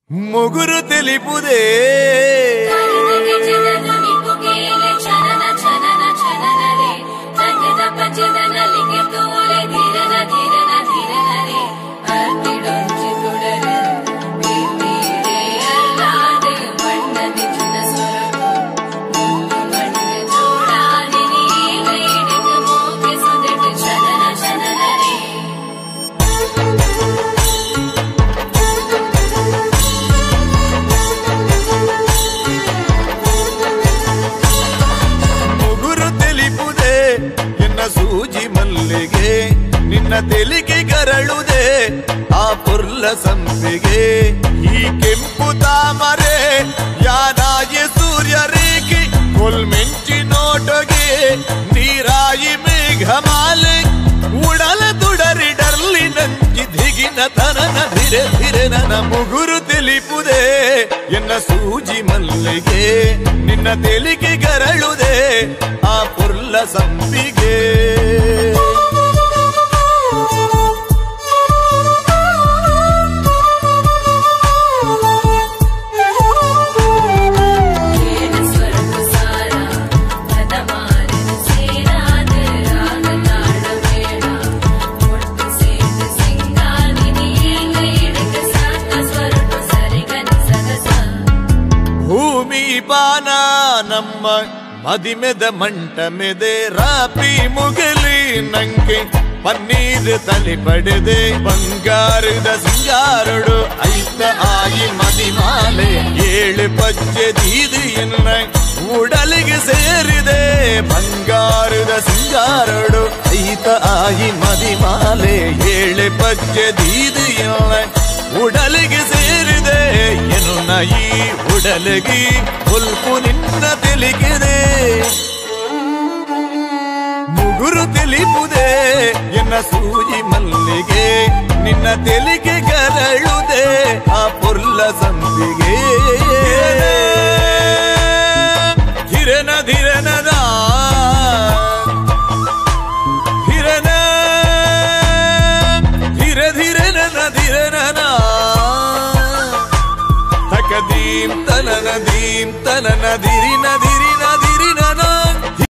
ముగురు తెలిపుదే ಸೂಜಿ ಮಲ್ಲಿಗೆ ನಿನ್ನ ತೆಲಿಗೆ ಗರಳುದೆ ಆ ಪುರ್ಲ ಸಂಪಿಗೆ ಈ ಕೆಂಪು ತಾಮರೆ ಯಾನಾಗಿ ಸೂರ್ಯ ರೇಖೆ ಕೊಲ್ಮೆಂಚಿ ನೋಟಗೆ ನೀರಾಯಿ ಮೇಘಮಾಲೆ ಉಡಲ ತುಡರಿ ಡರ್ಲಿ ನಂಜಿ ದಿಗಿನ ತನನ ಧಿರೆ ಧಿರೆ ನನ್ನ ಮುಗುರು ತಿಳಿಪುದೆ ಎನ್ನ ಸೂಜಿ ಮಲ್ಲಿಗೆ ನಿನ್ನ ತೆಲಿಗೆ ಗರಳುದೆ ಆ ಪುರ್ಲ ಸಂಪಿಗೆ ಭೂಮಿ ಬಾನ ನಮ್ಮ ಮದಿಮೆದ ಮಂಟ ಮೆದೆ ರಾಪಿ ಮುಗಲಿ ನಂಗೆ ಪನ್ನೀರ್ ತಲೆ ಪಡೆದೆ ಬಂಗಾರದ ಸಿಂಗಾರಡು ಐತ ಆಯಿ ಮದಿಮಾಲೆ ಏಳು ಪಜ್ಜೆ ದೀದಿ ಎನ್ನ ಉಡಲಿಗೆ ಸೇರಿದೆ ಬಂಗಾರದ ಸಿಂಗಾರಡು ಐತ ಆಯಿ ಮದಿಮಾಲೆ ಏಳು ಪಜ್ಜೆ ದೀದಿ ಎನ್ನ ಉಡಲಿಗೆ ಸೇರಿದೆ ಏನು ನಯಿ ಉಡಲಿಗೆ ಹುಲ್ಪು ನಿನ್ನ ತೆಲಿಗಿದೆ ಮುಗುರು ತಿಳಿಪುದೆ ಎನ್ನ ಸೂಜಿ ಮಲ್ಲಿಗೆ ನಿನ್ನ ತೆಲಿಗೆ ಗರಳುದೆ ಆ ಪುರ್ಲ ಸಂಪಿಗೆ ಧಿರನ ಧಿರನದ ಧಿರನ ಧಿರ ಧಿರನ ಧಿರನನ ತಕ ದೀಂ ತನನ ಧಿರಿನ ಧಿರ